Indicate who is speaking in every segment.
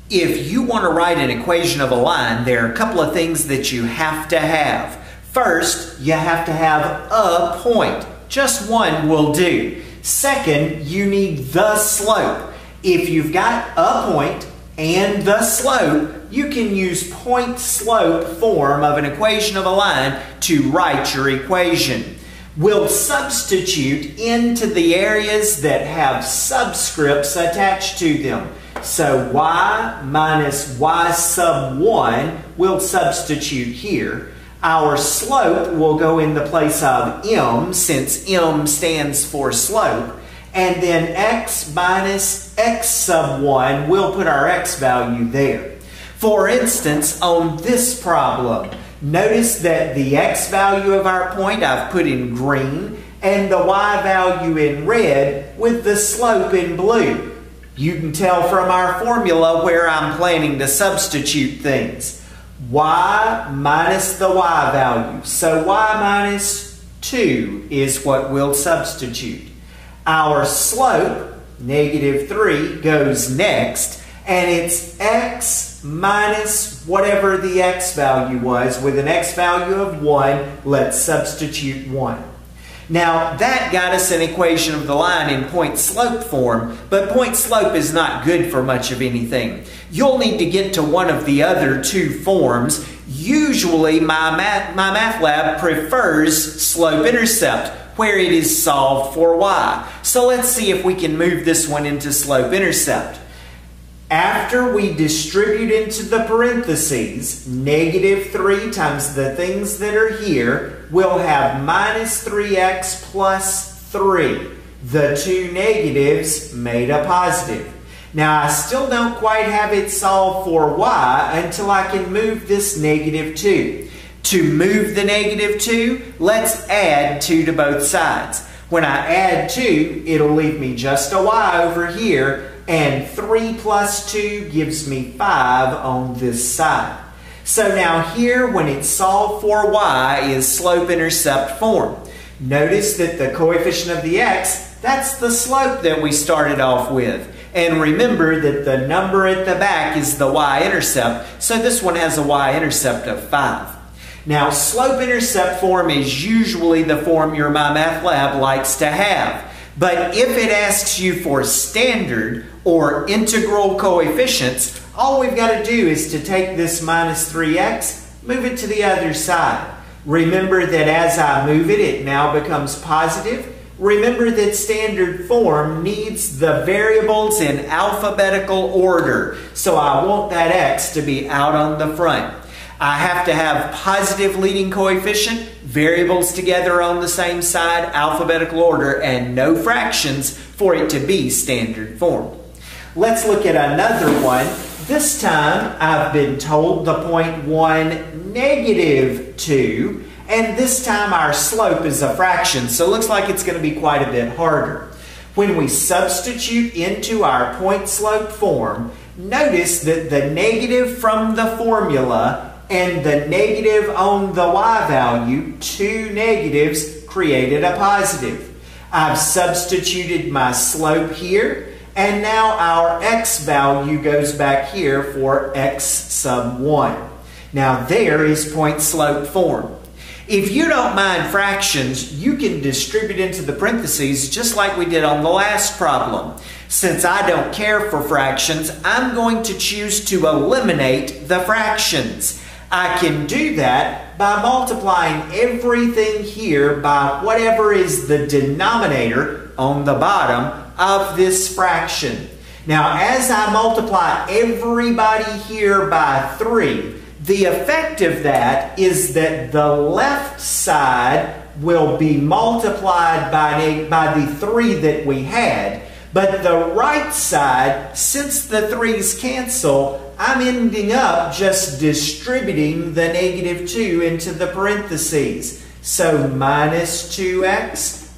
Speaker 1: If you want to write an equation of a line, there are a couple of things that you have to have. First, you have to have a point. Just one will do. Second, you need the slope. If you've got a point and the slope, you can use point-slope form of an equation of a line to write your equation. We'll substitute into the areas that have subscripts attached to them. So y minus y sub 1 will substitute here. Our slope will go in the place of m, since m stands for slope. And then x minus x sub 1, we'll put our x value there. For instance, on this problem, notice that the x value of our point I've put in green and the y value in red with the slope in blue. You can tell from our formula where I'm planning to substitute things. Y minus the y value. So y minus 2 is what we'll substitute. Our slope, negative 3, goes next, and it's x minus whatever the x value was. With an x value of 1, let's substitute 1. Now, that got us an equation of the line in point-slope form, but point-slope is not good for much of anything. You'll need to get to one of the other two forms. Usually, my math lab prefers slope-intercept, where it is solved for y. So let's see if we can move this one into slope-intercept. After we distribute into the parentheses, negative 3 times the things that are here, we'll have minus 3x plus 3. The two negatives made a positive. Now, I still don't quite have it solved for y until I can move this negative 2. To move the negative 2, let's add 2 to both sides. When I add 2, it'll leave me just a y over here, and 3 plus 2 gives me 5 on this side. So now here, when it's solved for y, is slope-intercept form. Notice that the coefficient of the x, that's the slope that we started off with. And remember that the number at the back is the y-intercept, so this one has a y-intercept of 5. Now, slope-intercept form is usually the form your MyMathLab likes to have. But if it asks you for standard or integral coefficients, all we've got to do is to take this minus 3x, move it to the other side. Remember that as I move it, it now becomes positive. Remember that standard form needs the variables in alphabetical order, so I want that x to be out on the front. I have to have positive leading coefficient, variables together on the same side, alphabetical order, and no fractions for it to be standard form. Let's look at another one. This time I've been told the point 1, negative 2, and this time our slope is a fraction, so it looks like it's going to be quite a bit harder. When we substitute into our point slope form, notice that the negative from the formula and the negative on the y value, two negatives, created a positive. I've substituted my slope here, and now our x value goes back here for x sub 1. Now there is point slope form. If you don't mind fractions, you can distribute into the parentheses just like we did on the last problem. Since I don't care for fractions, I'm going to choose to eliminate the fractions. I can do that by multiplying everything here by whatever is the denominator on the bottom of this fraction. Now, as I multiply everybody here by 3, the effect of that is that the left side will be multiplied by the 3 that we had, but the right side, since the 3's cancel, I'm ending up just distributing the negative 2 into the parentheses. So minus 2x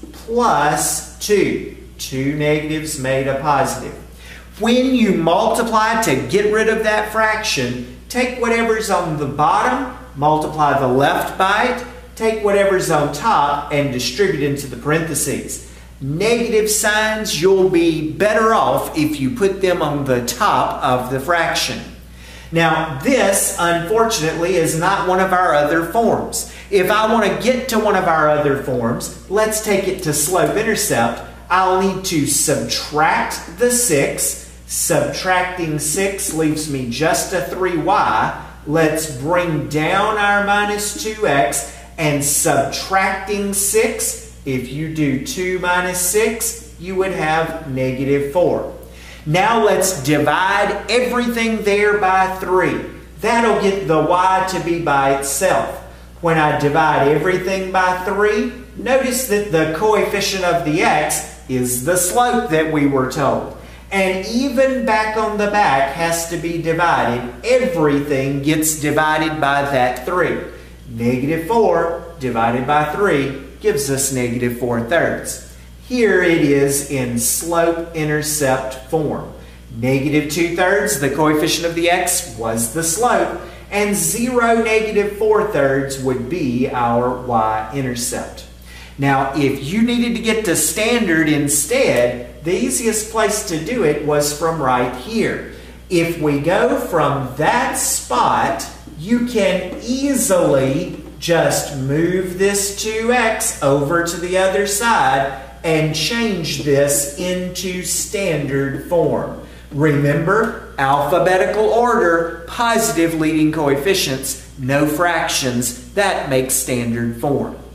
Speaker 1: plus 2. Two negatives made a positive. When you multiply to get rid of that fraction, take whatever's on the bottom, multiply the left by it, take whatever's on top, and distribute into the parentheses. Negative signs, you'll be better off if you put them on the top of the fraction. Now, this, unfortunately, is not one of our other forms. If I want to get to one of our other forms, let's take it to slope-intercept. I'll need to subtract the 6. Subtracting 6 leaves me just a 3y. Let's bring down our minus 2x, and subtracting 6, if you do 2 minus 6, you would have negative 4. Now let's divide everything there by 3. That'll get the y to be by itself. When I divide everything by 3, notice that the coefficient of the x is the slope that we were told. And even back on the back has to be divided. Everything gets divided by that 3. Negative 4 divided by 3 gives us negative 4/3. Here it is in slope-intercept form. Negative 2/3, the coefficient of the x, was the slope, and 0, negative 4/3 would be our y-intercept. Now, if you needed to get to standard instead, the easiest place to do it was from right here. If we go from that spot, you can easily just move this 2x over to the other side and change this into standard form. Remember, alphabetical order, positive leading coefficients, no fractions. That makes standard form.